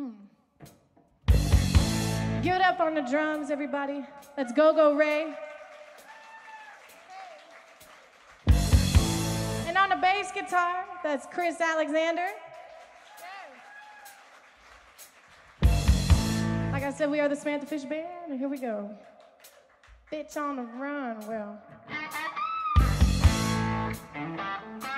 Give it up on the drums, everybody. Let's go, Ray. And on the bass guitar, that's Chris Alexander. Like I said, we are the Samantha Fish Band, and here we go. Bitch on the run, well.